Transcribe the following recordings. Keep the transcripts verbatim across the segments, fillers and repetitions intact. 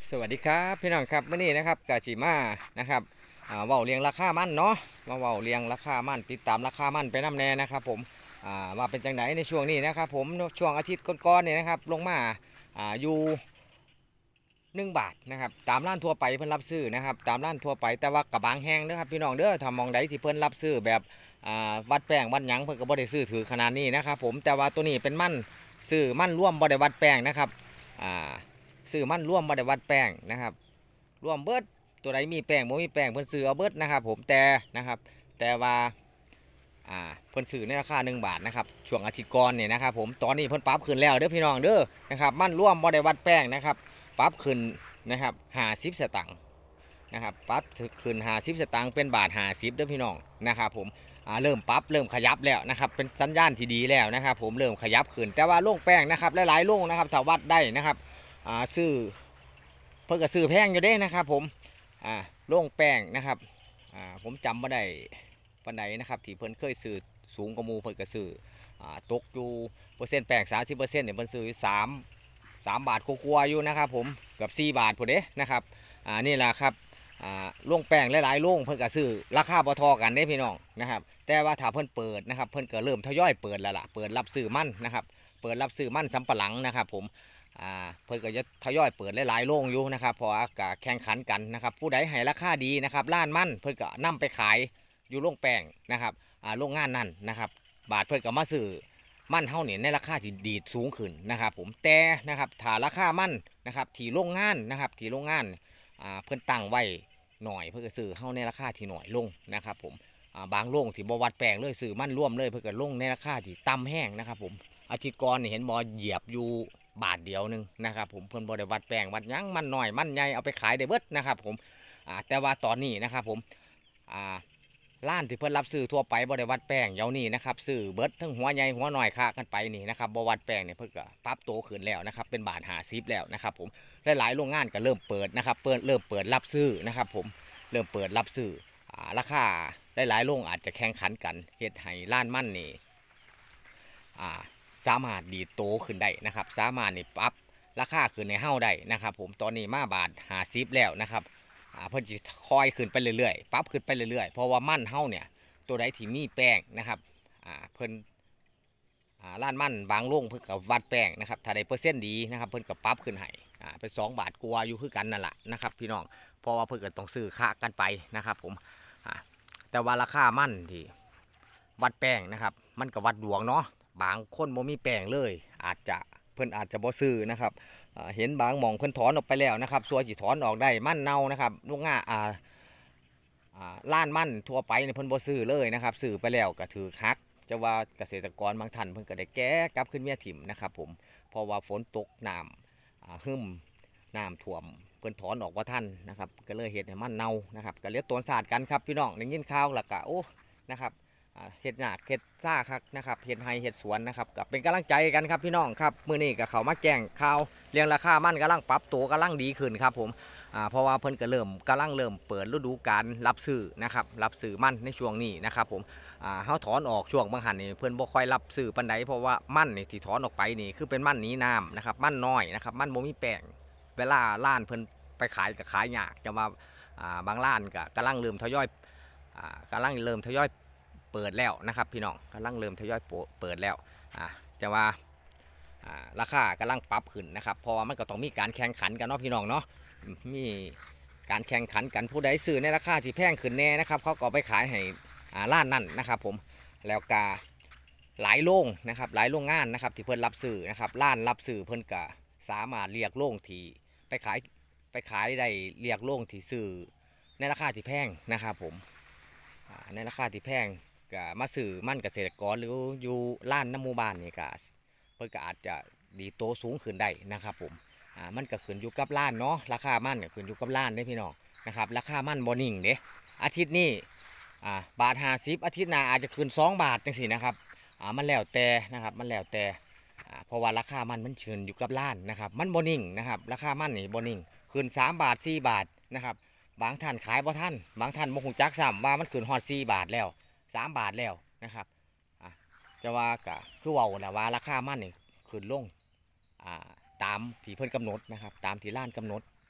สวัสดีครับพี่น้องครับเมื่อนี้นะครับกาจิมานะครับเว้าเรียงราคามันเนาะมาเว้าเรียงราคามันติดตามราคามันไปน้ำแน่นะครับผมว่าเป็นจังไหนในช่วงนี้นะครับผมช่วงอาทิตย์ก่อนๆเนี่ยนะครับลงมาอยู่หนึ่งบาทนะครับตามร้านทั่วไปเพิ่นรับซื้อนะครับตามร้านทั่วไปแต่ว่ากระบางแห้งนะครับพี่น้องเด้อทำมองใดที่เพิ่นรับซื้อแบบวัดแป้งวัดหยังเพิ่นก็บ่ได้ซื้อถือขนาดนี้นะครับผมแต่ว่าตัวนี้เป็นมันซื้อมันร่วมบ่ได้วัดแป้งนะครับซื้อมันร่วมบ่ได้วัดแป้งนะครับร่วมเบิดตัวใดมีแป้งบ่มีแป้งเพิ่นซื้อเอาเบิดนะครับผมแต่นะครับแต่ว่าอ่าเพิ่นซื้อในราคาหนึ่งบาทนะครับช่วงอาทิตย์ก่อนเนี่ยนะครับผมตอนนี้เพิ่นปรับขึ้นแล้วเด้อพี่น้องเด้อนะครับมันร่วมบ่ได้วัดแป้งนะครับปรับขึ้นนะครับห้าสิบสตางค์นะครับปรับขึ้นห้าสิบสตางค์เป็นบาทห้าสิบเด้อพี่น้องนะครับผมเริ่มปรับเริ่มขยับแล้วนะครับเป็นสัญญาณที่ดีแล้วนะครับผมเริ่มขยับขึ้นแต่ว่าโล่งแป้งนะครับหลายๆโล่งนะครับถ้าวัดได้นะครับซื้อเพิ่งก็ซื้อแพงอยู่เด้นะครับผมโล่งแป้งนะครับผมจำมาได้ปันไหนนะครับที่เพิ่นเคยซื้อสูงกว่ามูเพิ่นก็ซื้อตกอยู่เปอร์เซ็นต์แป้งสามสิบเปอร์เซ็นต์เนี่ยเพิ่นซื้อสามสามบาทกลัวๆอยู่นะครับผมเกือบสี่บาทพอดีนะครับอ่านี่แหละครับอ่าล่งแป้งหลายๆล่งเพิ่นก็ซื้อราคาพอทอกันได้พี่น้องนะครับแต่ว่าถ้าเพิ่นเปิดนะครับเพิ่นก็เริ่มทยอยเปิดแล้วล่ะเปิดรับซื้อมันนะครับเปิดรับซื้อมันสำปะหลังนะครับผมอ่าเพิ่นก็จะทยอยเปิดหลายๆล่งอยู่นะครับเพราะว่าก็แข่งขันกันนะครับผู้ใดให้ราคาดีนะครับล้านมันเพิ่นก็นำไปขายอยู่ล่งแป้งนะครับอ่าโรงงานนั่นนะครับบาทเพิ่นก็มาซื้อมันเท่าเนี่ยในราคาที่ดีสูงขึ้นนะครับผมแต่นะครับถ้าราคามันนะครับที่โรงงานนะครับที่โรงงานเพื่อนตั้งไว้หน่อยเพื่อซื้อเข้าในราคาที่หน่อยลงนะครับผมบางโรงที่บวัดแปลงเลยซื้อมันร่วมเลยเพื่อลงในราคาที่ต่ำแห้งนะครับผมอาทิตย์ก่อนเห็นบอเหยียบอยู่บาทเดียวนึงนะครับผมเพื่อนบอได้วัดแปลงวัดยั้งมันหน่อยมันใหญ่เอาไปขายได้เบิดนะครับผมแต่ว่าตอนนี้นะครับผมล้านที่เพิ่นรับซื้อทั่วไปบริวัดแป้งเยานี่นะครับซื้อเบิร์ดทั้งหัวใหญ่หัวหน่อยค่ากันไปนี่นะครับบริวัดแป้งเนี่ยเพิ่งก็ปรับโตขึ้นแล้วนะครับเป็นบาทหาซิปแล้วนะครับผมหลายๆโรงงานก็เริ่มเปิดนะครับเปิดเริ่มเปิดรับซื้อนะครับผมเริ่มเปิดรับซื้อราคาหลายๆโรงอาจจะแข่งขันกันเฮ็ดให้ล้านมั่นนี่สามารถดีโตขึ้นได้นะครับสามารถนี่ปรับราคาขึ้นในเฮ้าได้นะครับผมตอนนี้มาบาทหาซิปแล้วนะครับเพิ่นจะคอยขึ้นไปเรื่อยๆปรับขึ้นไปเรื่อยๆเพราะว่ามั่นเฮ้าเนี่ยตัวใดที่มีแป้งนะครับเพิ่นล้านมั่นบางโรงเพิ่นกับวัดแป้งนะครับถ้าได้เปอร์เซ็นต์ดีนะครับเพิ่นกับปรับขึ้นให้เป็นสองบาทกว่าอยู่คือกันนั่นแหละนะครับพี่น้องเพราะว่าเพิ่นก็ต้องซื้อค่ากันไปนะครับผมแต่ว่าราคามั่นที่วัดแป้งนะครับมันกับวัดดวงเนาะบางคนบ่มีแป้งเลยอาจจะเพิ่นอาจจะบ่ซื้อนะครับเห็นบางหม่องเพิ่นถอนออกไปแล้วนะครับส่วนสิถอนออกได้มั่นเน่านะครับลูกง่าอ่าล้านมั่นทั่วไปเนี่ยเพิ่นบ่ซื้อเลยนะครับซื้อไปแล้วก็ถือคักจะว่าเกษตรกรบางท่านเพิ่นก็ได้แก้กลับขึ้นเมียถิ่มนะครับผมเพราะว่าฝนตกน้ำหึ่มน้ำท่วมเพิ่นถอนออกว่าท่านนะครับก็เลยเห็ดให้มันเน่านะครับก็เลี้ยงตัวศาสตร์กันครับพี่น้องได้ยินข่าวแล้วก็โอ้นะครับเห็ดหยาดเห็ดซ่าครับนะครับเห็ดไฮเห็ดสวนนะครับกับเป็นกำลังใจกันครับพี่น้องครับมื้อนี้กับเขามาแจ้งข่าวเรียงราคามันกำลังปรับตัวกำลังดีขึ้นครับผมเพราะว่าเพิ่นก็เริ่มกำลังเริ่มเปิดฤดูกาลรับซื้อนะครับรับซื้อมันในช่วงนี้นะครับผมเขาถอนออกช่วงบางหันนี่เพิ่นบ่ค่อยรับซื้อปันใดเพราะว่ามันนี่ที่ถอนออกไปนี่คือเป็นมันหนีน้ำนะครับมันน้อยนะครับมันบ่มีแป้งเวลาล้านเพิ่นไปขายก็ขายยากจะมาบางร้านก็กำลังเริ่มทยอยกำลังเริ่มทยอยเปิดแล้วนะครับพี่น้องกำลังเริ่มทยอยเปิดแล้วจะว่าราคากำลังปรับขึ้นนะครับเพราะว่ามันก็ต้องมีการแข่งขันกันเนาะพี่น้องเนาะมีการแข่งขันกันผู้ใดซื้อในราคาที่แพงขึ้นแน่นะครับเขาก็ไปขายให้ร้านนั่นนะครับผมแล้วก็หลายโรงนะครับหลายโรงงานนะครับที่เพิ่นรับซื้อนะครับร้านรับซื้อเพิ่นก็สามารถเรียกโรงที่ไปขายไปขายได้เรียกโรงที่ซื้อในราคาที่แพงนะครับผมในราคาที่แพงก็มาซื้อมันเกษตรกรหรืออยู่ร้านน้ำมูบ้านนี่ก็เพิ่นก็อาจจะดีโตสูงขึ้นได้นะครับผมอ่ามันก็ขึ้นอยู่กับร้านเนาะราคามันก็ขึ้นอยู่กับร้านได้พี่น้องนะครับราคามันบอนิ่งเด้อาทิตย์นี้อ่าบาทห้าสิบอาทิตย์หน้าอาจจะขึ้นสองบาทจังสินะครับอ่ามันแล้วแต่นะครับมันแล้วแต่อ่าเพราะว่าราคามันมันขึ้นอยู่กับร้านนะครับมันบอนิ่งนะครับราคามันนี่บอนิ่งขึ้นสามบาทสี่บาทนะครับบางท่านขายบ่ท่านบางท่านโมหุจักซ้ำว่ามันขึ้นฮอดสี่บาทแล้วสามบาทแล้วนะครับอ่าจะว่ากะคือว่าแหละว่าราคามันนี่ขึ้นลงอ่าตามที่เพิ่นกำหนดนะครับตามที่ร้านกำหนด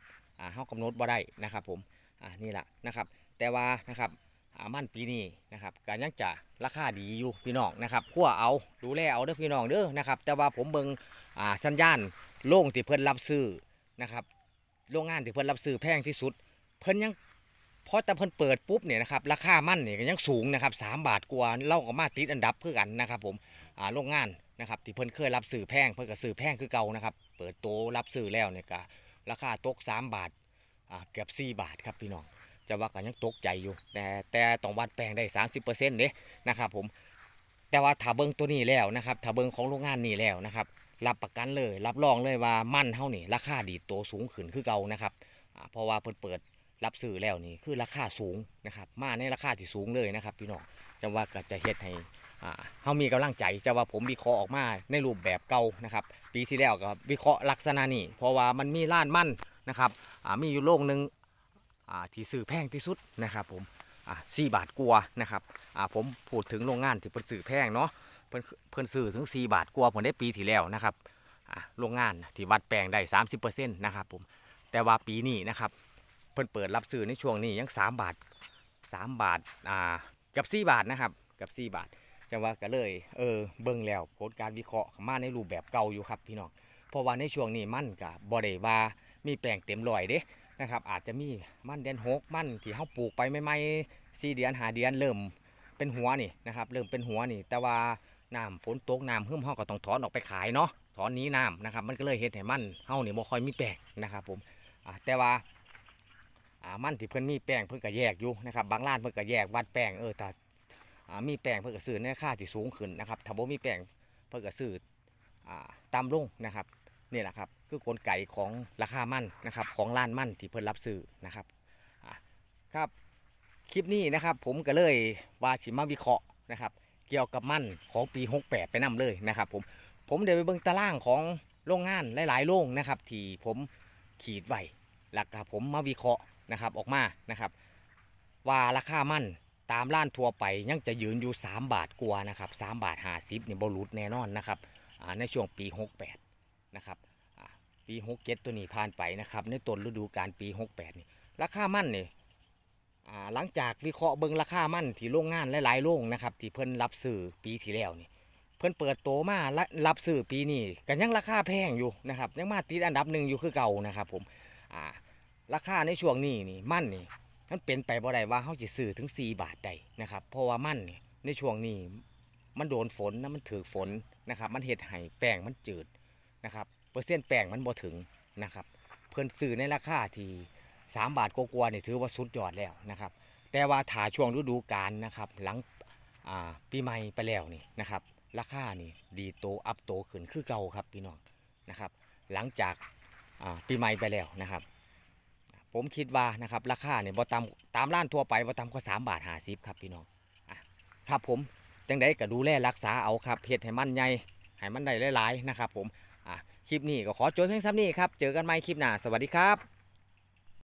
อ่าเฮากำหนดบ่ได้นะครับผมอ่านี่แหละนะครับแต่ว่านะครับอ่ามันปีนี้นะครับก็ยังจะราคาดีอยู่พี่น้องนะครับคั่วเอาดูแลเอาเด้อพี่น้องเด้อนะครับแต่ว่าผมเบิ่งอ่าสัญญาณโรงที่เพิ่นรับซื้อนะครับโรงงานที่เพิ่นรับซื้อแพงที่สุดเพิ่นยังพอแต่เพิ่นเปิดปุ๊บเนี่ยนะครับราคามันเนี่ยก็ยังสูงนะครับสามบาทกว่าเล่าก็มาติดอันดับเพื่อกันนะครับผมอ่าโรงงานนะครับที่เพิ่นเคยรับซื้อแพงเพิ่นก็ซื้อแพงคือเก่านะครับเปิดโตรับซื้อแล้วเนี่ยก็ราคาตกสามบาทอ่าเกือบสี่บาทครับพี่น้องจะว่าก็ยังตกใจอยู่แต่แต่ต้องวัดแปลงได้สามสิบเปอร์เซ็นต์เด้นะครับผมแต่ว่าถ้าเบิ้งตัวนี้แล้วนะครับถ้าเบิ้งของโรงงานนี้แล้วนะครับรับประกันเลยรับรองเลยว่ามันเท่านี่ราคาดีโตสูงขึ้นคือเก่านะครับอ่าเพราะว่าเพิ่นเปิดรับซื้อแล้วนี่คือราคาสูงนะครับมาในราคาที่สูงเลยนะครับพี่น้องจะว่าก็จะเฮ็ดให้อ่าเฮามีกำลังใจจะว่าผมวิเคราะห์ออกมาในรูปแบบเก่านะครับปีที่แล้วก็วิเคราะห์ลักษณะนี้เพราะว่ามันมีล้านมันนะครับอ่ามีอยู่โรงหนึ่งอ่าที่ซื้อแพงที่สุดนะครับผมอ่าสี่บาทกว่านะครับอ่าผมพูดถึงโรงงานที่เพิ่นซื้อแพงเนาะเพิ่นเพิ่นซื้อถึงสี่บาทกว่าผมได้ปีที่แล้วนะครับอ่าโรงงานที่วัดแปลงได้สามสิบเปอร์เซ็นต์นะครับผมแต่ว่าปีนี้นะครับเพิ่นเปิดรับซื้อในช่วงนี้ยังสามบาทสามบาทอ่ากับสี่บาทนะครับกับสี่บาทจังว่าก็เลยเออเบิ่งแล้วผลการวิเคราะห์มาในรูปแบบเก่าอยู่ครับพี่น้องเพราะว่าในช่วงนี้มันก็บ่ได้ว่ามีแปลงเต็มร้อยเด้นะครับอาจจะมีมันเดือนหกมันที่เฮาปลูกไปใหม่ๆสี่เดือนห้าเดือนเริ่มเป็นหัวนี่นะครับเริ่มเป็นหัวนี่แต่ว่าน้ำฝนตกน้ำหึ่มเฮาก็ต้องถอนออกไปขายเนาะถอนนี้น้ำนะครับมันก็เลยเฮ็ดให้มันเฮานี่บ่ค่อยมีแปลงนะครับผมอ่าแต่ว่าอ่ามันที่เพิ่นมีแป้งเพิ่นก็แยกอยู่นะครับบางร้านเพิ่นก็แยกวัดแป้งเออแต่อ่ามีแป้งเพิ่นก็ซื้อในราคาที่สูงขึ้นนะครับถ้าบ่มีแป้งเพิ่นก็ซื้ออ่าต่ำลงนะครับนี่แหละครับคือกลไกของราคามันนะครับของร้านมันที่เพิ่นรับซื้อนะครับอ่าครับคลิปนี้นะครับผมก็เลยว่าสิมาวิเคราะห์นะครับเกี่ยวกับมันของปีหกแปดไปนํเลยนะครับผมผมได้ไปเบิ่งตารางของโรงงานหลายๆโรงนะครับที่ผมขีดไว้แล้วก็ผมมาวิเคราะห์นะครับออกมานะครับว่าราคามันตามร้านทั่วไปยังจะยืนอยู่สามบาทกว่านะครับสามบาทห้าสิบนี่บ่หลุดแน่นอนนะครับในช่วงปีหกแปดนะครับปีหกเจ็ดตัวนี้ผ่านไปนะครับในต้นฤดูกาลปีหกแปดนี่ราคามันนี่หลังจากวิเคราะห์เบิ่งราคามันที่โรงงานหลายๆโรงนะครับที่เพิ่นรับซื้อปีที่แล้วนี่เพิ่นเปิดโตมารับซื้อปีนี้ก็ยังราคาแพงอยู่นะครับยังมาติดอันดับหนึ่งอยู่คือเก่านะครับผมอ่าราคาในช่วงนี้นี่มันนี่มันเป็นไปบ่ได้ว่าเขาจะซื้อถึงสี่บาทได้นะครับเพราะว่ามันนี่ในช่วงนี้มันโดนฝนนะมันถือฝนนะครับมันเฮ็ดให้แป้งมันจืดนะครับเปอร์เซ็นต์แป้งมันบ่ถึงนะครับเพิ่นซื้อในราคาที่สามบาทกว่าๆนี่ถือว่าสุดยอดแล้วนะครับแต่ว่าถ้าช่วงฤดูกาลนะครับหลังอ่าปีใหม่ไปแล้วนี่นะครับราคานี่ดีโตอัพโตขึ้นคือเก่าครับพี่น้องนะครับหลังจากปีใหม่ไปแล้วนะครับผมคิดว่านะครับราคาเนี่ยบ่ตามตามร้านทั่วไปบ่ตามก็สามบาทห้าสิบครับพี่น้องอ่ะครับผมจังได้ก็ดูแลรักษาเอาครับเฮ็ดให้มันใหญ่ให้มันได้หลายๆนะครับผมอ่ะคลิปนี้ก็ขอจบเพียงซ้ำนี้ครับเจอกันใหม่คลิปหน้าสวัสดีครับ